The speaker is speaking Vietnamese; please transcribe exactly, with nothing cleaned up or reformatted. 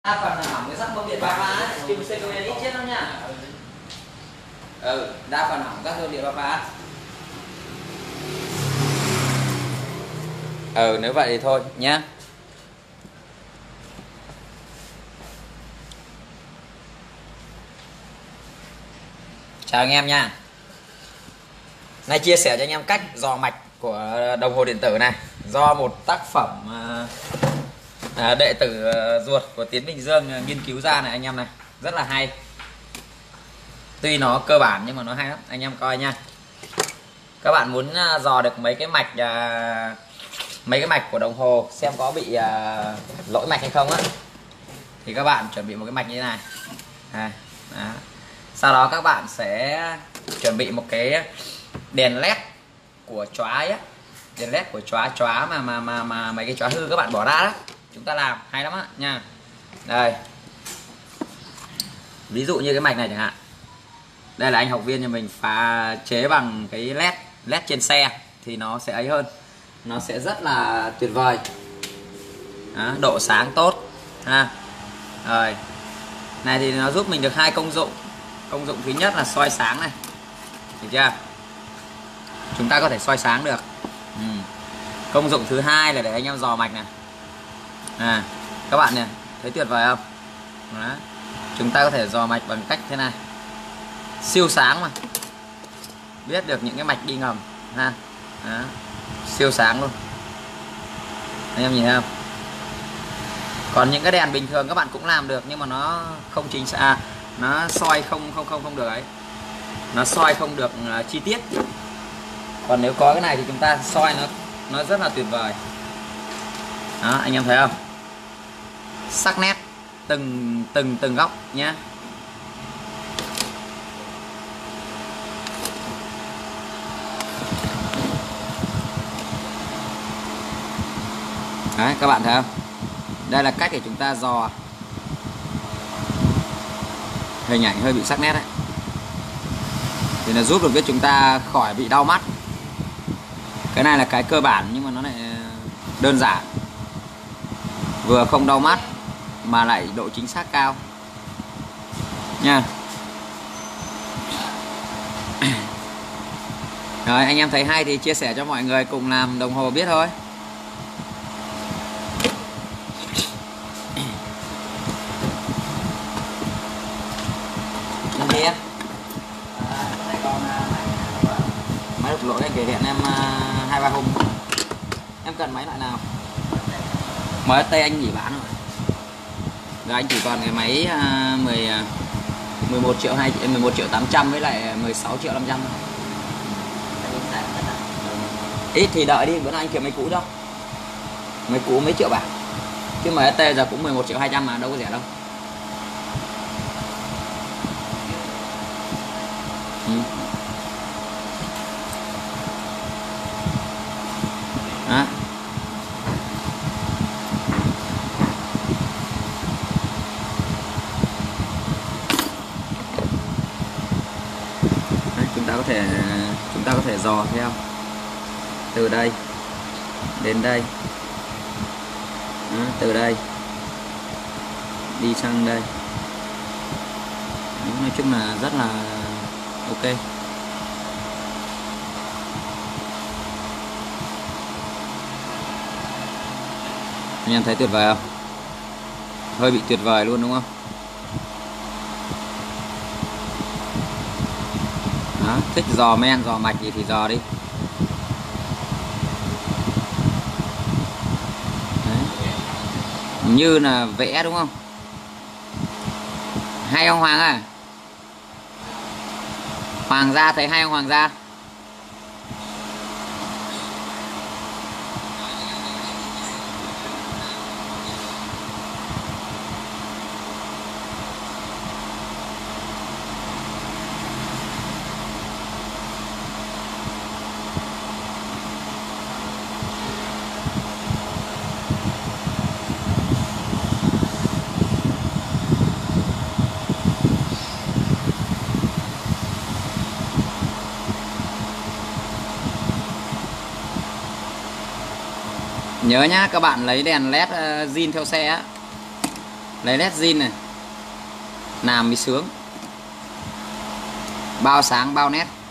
đa phần là hỏng cái sắt bơm điện ba pha ấy, kim xê cô ít chết lắm nha. Ừ, đa phần hỏng các bơm điện ba pha. Ừ, nếu vậy thì thôi nhá. Chào anh em nha. Nay chia sẻ cho anh em cách dò mạch của đồng hồ điện tử này do một tác phẩm à, đệ tử ruột của Tiến Bình Dương nghiên cứu ra này anh em này, rất là hay. Tuy nó cơ bản nhưng mà nó hay lắm anh em coi nha. Các bạn muốn dò được mấy cái mạch à, mấy cái mạch của đồng hồ xem có bị à, lỗi mạch hay không á, thì các bạn chuẩn bị một cái mạch như thế này. À, đó. Sau đó các bạn sẽ chuẩn bị một cái đèn led của chóa á, đèn led của chóa chóa mà mà mà mà mấy cái chóa hư các bạn bỏ ra đó, chúng ta làm hay lắm á nha. Đây, ví dụ như cái mạch này chẳng hạn, đây là anh học viên nhà mình phá chế bằng cái led led trên xe thì nó sẽ ấy hơn, nó sẽ rất là tuyệt vời. Đó, độ sáng tốt ha. Rồi này thì nó giúp mình được hai công dụng. Công dụng thứ nhất là soi sáng này, được chưa, chúng ta có thể soi sáng được. Ừ. Công dụng thứ hai là để anh em dò mạch này. À, các bạn này thấy tuyệt vời không? Đó. Chúng ta có thể dò mạch bằng cách thế này, siêu sáng mà biết được những cái mạch đi ngầm ha. Đó. Siêu sáng luôn, anh em nhìn thấy không? Còn những cái đèn bình thường các bạn cũng làm được nhưng mà nó không chính xác, à, nó soi không không không không được ấy, nó soi không được uh, chi tiết. Còn nếu có cái này thì chúng ta soi nó nó rất là tuyệt vời. Đó, anh em thấy không? Sắc nét từng từng từng góc nhé. Đấy, các bạn thấy không? Đây là cách để chúng ta dò. Hình ảnh hơi bị sắc nét đấy, thì nó giúp được cho chúng ta khỏi bị đau mắt. Cái này là cái cơ bản nhưng mà nó lại đơn giản, vừa không đau mắt mà lại độ chính xác cao nha. Rồi, anh em thấy hay thì chia sẻ cho mọi người cùng làm đồng hồ biết thôi. Gì em? À, này còn máy đục lỗ này kể hẹn em hai ba hôm. Em cần máy loại nào? em ét tê anh nghỉ bán rồi. Rồi anh chỉ còn cái máy uh, mười, mười một triệu hai, mười một triệu tám trăm với lại mười sáu triệu năm trăm thôi. Ít thì đợi đi, bữa nay anh kiếm máy cũ đâu. Máy cũ mấy triệu bạc. Chứ em ét tê giờ cũng mười một triệu hai trăm mà đâu có rẻ đâu. Ừ. Đó. Đấy, chúng ta có thể chúng ta có thể dò theo từ đây đến đây. Đó, từ đây đi sang đây. Đó, nói chung là rất là ok. Anh em thấy tuyệt vời không? Hơi bị tuyệt vời luôn đúng không? Đó, thích dò men, dò mạch gì thì dò đi. Đấy. Như là vẽ đúng không? Hay ông Hoàng à? Hoàng gia thấy hay không Hoàng gia? Nhớ nhá, các bạn lấy đèn led uh, zin theo xe á, lấy led zin này làm mới sướng, bao sáng bao nét.